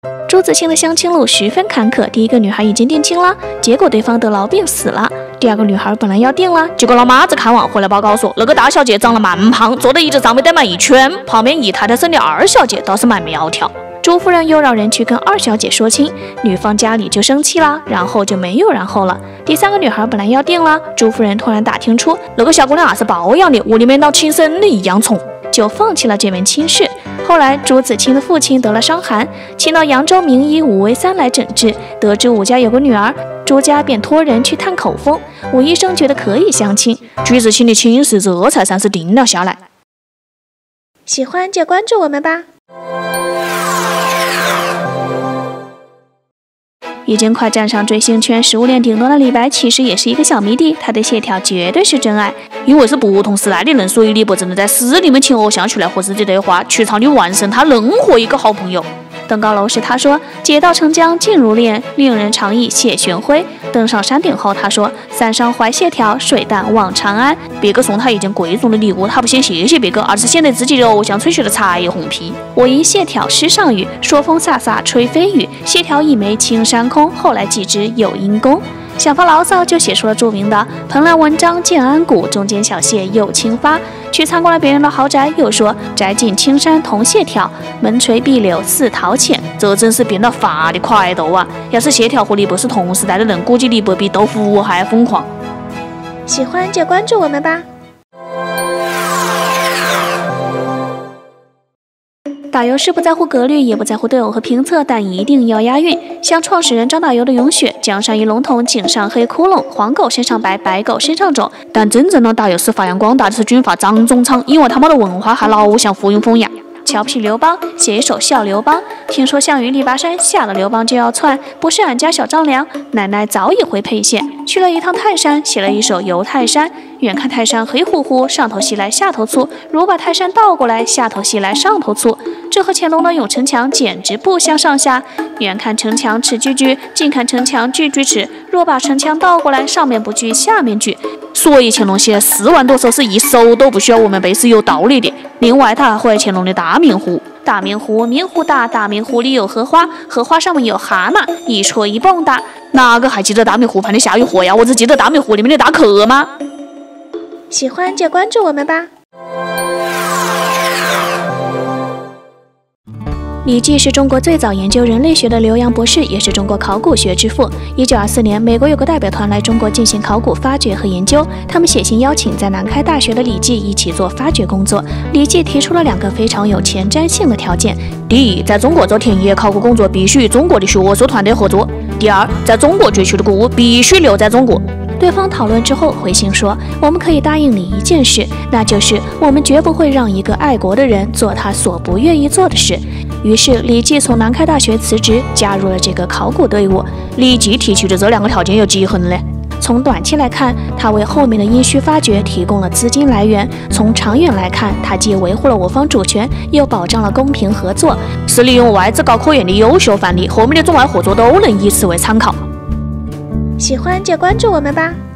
朱自清的相亲路十分坎坷，第一个女孩已经定亲了，结果对方得痨病死了。第二个女孩本来要定了，结果老妈子看完回来报告说，那个大小姐长得蛮胖，坐在椅子上没得满一圈，旁边姨太太生的二小姐倒是蛮苗条。朱夫人又让人去跟二小姐说亲，女方家里就生气啦，然后就没有然后了。第三个女孩本来要定了，朱夫人突然打听出那个小姑娘是包养的，屋里面当亲生的一样宠，就放弃了这门亲事。后来朱自清的父亲得了伤寒，请到扬州名医武维三来诊治，得知武家有个女儿，朱家便托人去探口风。武医生觉得可以相亲，朱自清的亲事这才算是定了下来。喜欢就关注我们吧。已经快站上追星圈食物链顶端的李白，其实也是一个小迷弟，他对谢条绝对是真爱。因为是不同时代的人，所以李白只能在诗里面请偶像去来和自己对话，曲场里完成他任何一个好朋友。登高楼时他说，姐到澄江静如练，令人常忆谢玄辉。登上山顶后他说，山上怀谢条，水淡望长安。别个送他一件贵重的礼物，他不先谢谢别个，而是显得自己的偶像吹嘘的彩虹屁。我因谢条诗上语，说风飒飒吹飞雨，谢条一枚青山空，后来记之有因功。想发牢骚就写出了著名的蓬莱文章建安骨，中间小谢又轻发。去参观了别人的豪宅，又说宅进青山同谢条，门垂碧柳似陶潜。这真是变了法的快斗啊！要是谢条和李白是同时代的人，估计李白比豆腐还疯狂。喜欢就关注我们吧。打油诗不在乎格律，也不在乎对偶和评测，但一定要押韵。像创始人张打油的咏雪，江山一笼统，井上黑窟窿，黄狗身上白，白狗身上肿。但真正的打油诗发扬光大的是军阀张宗昌，因为他们的文化还老像浮云风呀。瞧不起刘邦，写一首笑刘邦。听说项羽力拔山，吓得刘邦就要窜。不是俺家小张良，奶奶早已回沛县。去了一趟泰山，写了一首游泰山。远看泰山黑乎乎，上头细来下头粗。如把泰山倒过来，下头细来上头粗。这和乾隆的永城墙简直不相上下。远看城墙尺锯锯，近看城墙锯锯齿。若把城墙倒过来，上面不锯，下面锯。所以乾隆写了4万多首诗，一首都不需要我们背，是有道理的。另外，他还会乾隆的大明湖。大明湖，明湖大，大明湖里有荷花，荷花上面有蛤蟆，一戳一蹦大。哪个还记得大明湖畔的夏雨荷呀？我只记得大明湖里面的大壳吗？喜欢就关注我们吧。李济是中国最早研究人类学的留洋博士，也是中国考古学之父。1924年，美国有个代表团来中国进行考古发掘和研究，他们写信邀请在南开大学的李济一起做发掘工作。李济提出了2个非常有前瞻性的条件：第一，在中国做田野考古工作必须与中国的学术团队合作；第二，在中国掘取的古物必须留在中国。对方讨论之后回信说，我们可以答应你一件事，那就是我们绝不会让一个爱国的人做他所不愿意做的事。于是李济从南开大学辞职，加入了这个考古队伍。李济提出的这2个条件有几横呢？从短期来看，他为后面的殷墟发掘提供了资金来源；从长远来看，他既维护了我方主权，又保障了公平合作，是利用外资搞科研的优秀范例，后面的中外合作都能以此为参考。喜欢就关注我们吧。